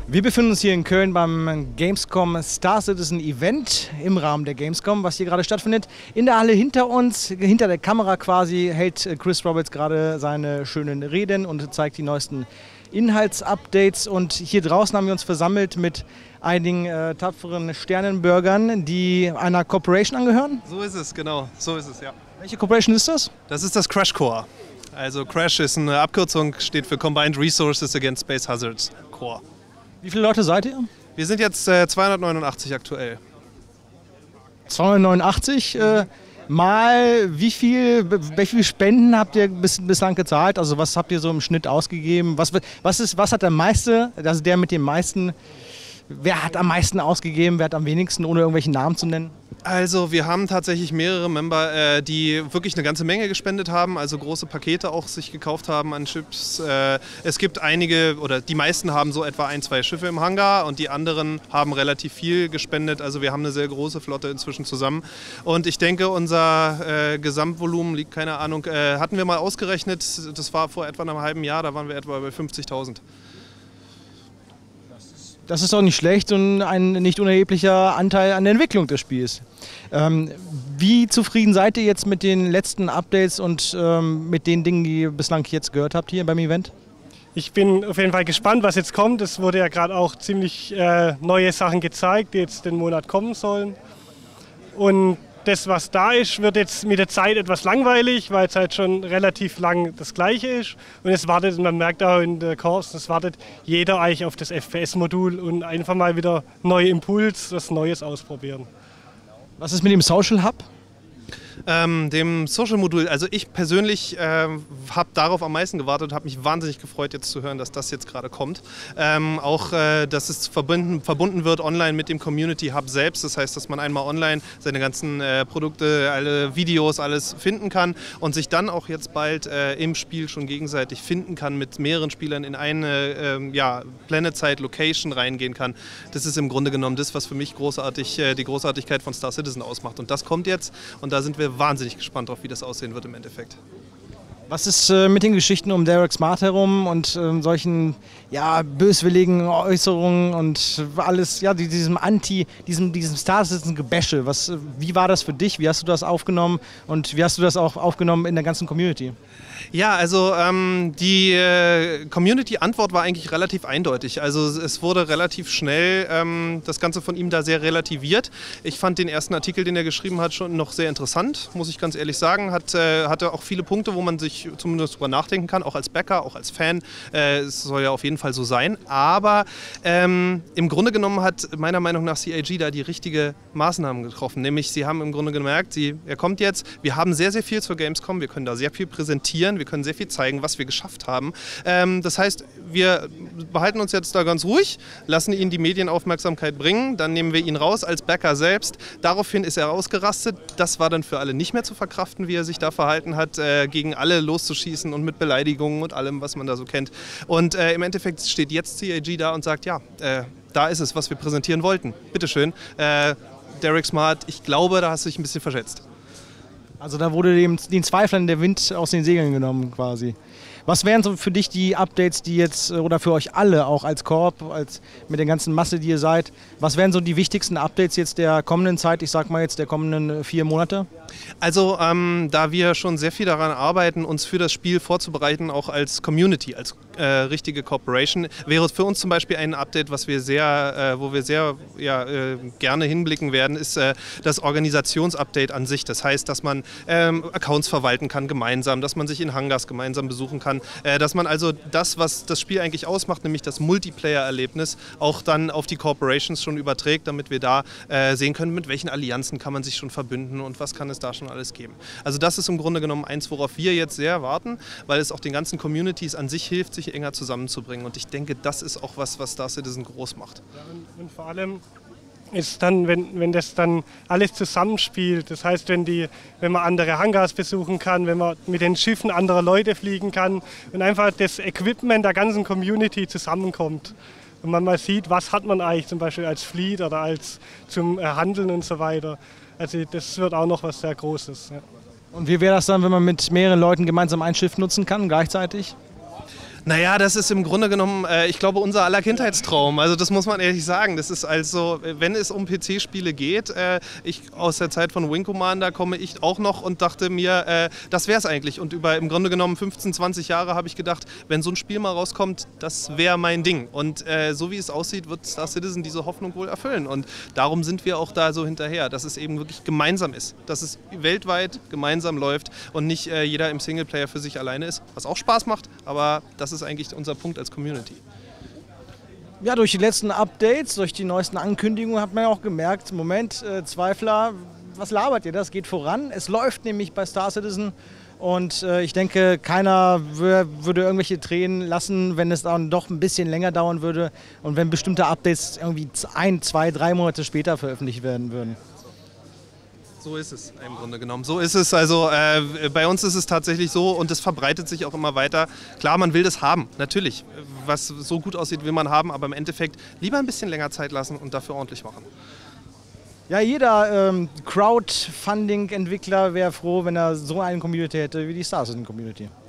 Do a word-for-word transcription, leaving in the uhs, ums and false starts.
Wir befinden uns hier in Köln beim Gamescom Star Citizen Event im Rahmen der Gamescom, was hier gerade stattfindet. In der Halle hinter uns, hinter der Kamera quasi, hält Chris Roberts gerade seine schönen Reden und zeigt die neuesten Inhaltsupdates. Und hier draußen haben wir uns versammelt mit einigen äh, tapferen Sternenbürgern, die einer Corporation angehören. So ist es, genau. So ist es, ja. Welche Corporation ist das? Das ist das Crash Corps. Also Crash ist eine Abkürzung, steht für Combined Resources Against Space Hazards Corps. Wie viele Leute seid ihr? Wir sind jetzt äh, zweihundertneunundachtzig aktuell. zweihundertneunundachtzig? Äh, mal wie viel, wie viel Spenden habt ihr bis, bislang gezahlt? Also was habt ihr so im Schnitt ausgegeben? Was, was, ist, was hat der meiste, also der mit dem meisten, wer hat am meisten ausgegeben, wer hat am wenigsten, ohne irgendwelche Namen zu nennen? Also wir haben tatsächlich mehrere Member, äh, die wirklich eine ganze Menge gespendet haben, also große Pakete auch sich gekauft haben an Chips. Äh, es gibt einige, oder die meisten haben so etwa ein, zwei Schiffe im Hangar und die anderen haben relativ viel gespendet. Also wir haben eine sehr große Flotte inzwischen zusammen. Und ich denke, unser äh, Gesamtvolumen liegt, keine Ahnung, äh, hatten wir mal ausgerechnet, das war vor etwa einem halben Jahr, da waren wir etwa bei fünfzigtausend. Das ist doch nicht schlecht und ein nicht unerheblicher Anteil an der Entwicklung des Spiels. Ähm, wie zufrieden seid ihr jetzt mit den letzten Updates und ähm, mit den Dingen, die ihr bislang jetzt gehört habt hier beim Event? Ich bin auf jeden Fall gespannt, was jetzt kommt. Es wurde ja gerade auch ziemlich äh, neue Sachen gezeigt, die jetzt den Monat kommen sollen. Und das, was da ist, wird jetzt mit der Zeit etwas langweilig, weil es halt schon relativ lang das Gleiche ist. Und es wartet, man merkt auch in der Kurs, es wartet jeder eigentlich auf das F P S-Modul und einfach mal wieder neue Impuls, was Neues ausprobieren. Was ist mit dem Social Hub? Ähm, dem Social-Modul, also ich persönlich äh, habe darauf am meisten gewartet und habe mich wahnsinnig gefreut, jetzt zu hören, dass das jetzt gerade kommt. Ähm, auch, äh, dass es verbunden, verbunden wird online mit dem Community Hub selbst. Das heißt, dass man einmal online seine ganzen äh, Produkte, alle Videos, alles finden kann und sich dann auch jetzt bald äh, im Spiel schon gegenseitig finden kann, mit mehreren Spielern in eine äh, ja, Planet-Side-Location reingehen kann. Das ist im Grunde genommen das, was für mich großartig, äh, die Großartigkeit von Star Citizen ausmacht. Und das kommt jetzt und da sind wir wahnsinnig gespannt drauf, wie das aussehen wird im Endeffekt. Was ist äh, mit den Geschichten um Derek Smart herum und äh, solchen ja, böswilligen Äußerungen und alles, ja, diesem Anti, diesem, diesem Star Citizen-Gebäsche? Was, wie war das für dich? Wie hast du das aufgenommen und wie hast du das auch aufgenommen in der ganzen Community? Ja, also ähm, die äh, Community-Antwort war eigentlich relativ eindeutig. Also es wurde relativ schnell ähm, das Ganze von ihm da sehr relativiert. Ich fand den ersten Artikel, den er geschrieben hat, schon noch sehr interessant, muss ich ganz ehrlich sagen. Hat, äh, hatte auch viele Punkte, wo man sich zumindest drüber nachdenken kann, auch als Backer, auch als Fan. Äh, es soll ja auf jeden Fall so sein. Aber ähm, im Grunde genommen hat meiner Meinung nach C I G da die richtige Maßnahmen getroffen. Nämlich sie haben im Grunde gemerkt, sie, er kommt jetzt, wir haben sehr, sehr viel zur Gamescom, wir können da sehr viel präsentieren. Wir können sehr viel zeigen, was wir geschafft haben. Ähm, das heißt, wir behalten uns jetzt da ganz ruhig, lassen ihn die Medienaufmerksamkeit bringen, dann nehmen wir ihn raus als Backer selbst. Daraufhin ist er ausgerastet. Das war dann für alle nicht mehr zu verkraften, wie er sich da verhalten hat, äh, gegen alle loszuschießen und mit Beleidigungen und allem, was man da so kennt. Und äh, im Endeffekt steht jetzt C I G da und sagt, ja, äh, da ist es, was wir präsentieren wollten. Bitteschön, äh, Derek Smart, ich glaube, da hast du dich ein bisschen verschätzt. Also da wurde dem, den Zweiflern der Wind aus den Segeln genommen quasi. Was wären so für dich die Updates, die jetzt, oder für euch alle auch als Corp, als mit der ganzen Masse, die ihr seid, was wären so die wichtigsten Updates jetzt der kommenden Zeit, ich sag mal jetzt der kommenden vier Monate? Also ähm, da wir schon sehr viel daran arbeiten, uns für das Spiel vorzubereiten, auch als Community, als äh, richtige Corporation, wäre es für uns zum Beispiel ein Update, was wir sehr, äh, wo wir sehr ja, äh, gerne hinblicken werden, ist äh, das Organisationsupdate an sich. Das heißt, dass man ähm, Accounts verwalten kann gemeinsam, dass man sich in Hangars gemeinsam besuchen kann, äh, dass man also das, was das Spiel eigentlich ausmacht, nämlich das Multiplayer-Erlebnis, auch dann auf die Corporations schon überträgt, damit wir da äh, sehen können, mit welchen Allianzen kann man sich schon verbünden und was kann es da schon alles geben. Also das ist im Grunde genommen eins, worauf wir jetzt sehr warten, weil es auch den ganzen Communities an sich hilft, sich enger zusammenzubringen. Und ich denke, das ist auch was, was Star Citizen groß macht. Ja, und, und vor allem ist dann, wenn, wenn das dann alles zusammenspielt, das heißt, wenn, die, wenn man andere Hangars besuchen kann, wenn man mit den Schiffen anderer Leute fliegen kann und einfach das Equipment der ganzen Community zusammenkommt. Und man mal sieht, was hat man eigentlich zum Beispiel als Fleet oder als zum Handeln und so weiter. Also das wird auch noch was sehr Großes. Ja. Und wie wäre das dann, wenn man mit mehreren Leuten gemeinsam ein Schiff nutzen kann, gleichzeitig? Naja, das ist im Grunde genommen, äh, ich glaube, unser aller Kindheitstraum. Also das muss man ehrlich sagen. Das ist also, wenn es um P C-Spiele geht, äh, ich aus der Zeit von Wing Commander komme ich auch noch und dachte mir, äh, das wäre es eigentlich. Und über im Grunde genommen fünfzehn, zwanzig Jahre habe ich gedacht, wenn so ein Spiel mal rauskommt, das wäre mein Ding. Und äh, so wie es aussieht, wird Star Citizen diese Hoffnung wohl erfüllen. Und darum sind wir auch da so hinterher, dass es eben wirklich gemeinsam ist. Dass es weltweit gemeinsam läuft und nicht äh, jeder im Singleplayer für sich alleine ist. Was auch Spaß macht, aber das ist eigentlich unser Punkt als Community. Ja, durch die letzten Updates, durch die neuesten Ankündigungen hat man ja auch gemerkt, Moment, äh, Zweifler, was labert ihr? Das geht voran. Es läuft nämlich bei Star Citizen und äh, ich denke, keiner würde irgendwelche Tränen lassen, wenn es dann doch ein bisschen länger dauern würde und wenn bestimmte Updates irgendwie ein, zwei, drei Monate später veröffentlicht werden würden. So ist es im Grunde genommen. So ist es. Also äh, bei uns ist es tatsächlich so und es verbreitet sich auch immer weiter. Klar, man will das haben, natürlich. Was so gut aussieht, will man haben, aber im Endeffekt lieber ein bisschen länger Zeit lassen und dafür ordentlich machen. Ja, jeder ähm, Crowdfunding-Entwickler wäre froh, wenn er so eine Community hätte wie die Star Citizen Community.